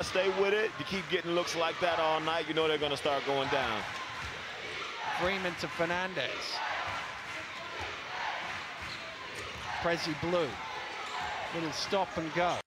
Stay with it. You keep getting looks like that all night, you know they're going to start going down. Freeman to Fernandez. Prezi blue. Little stop and go.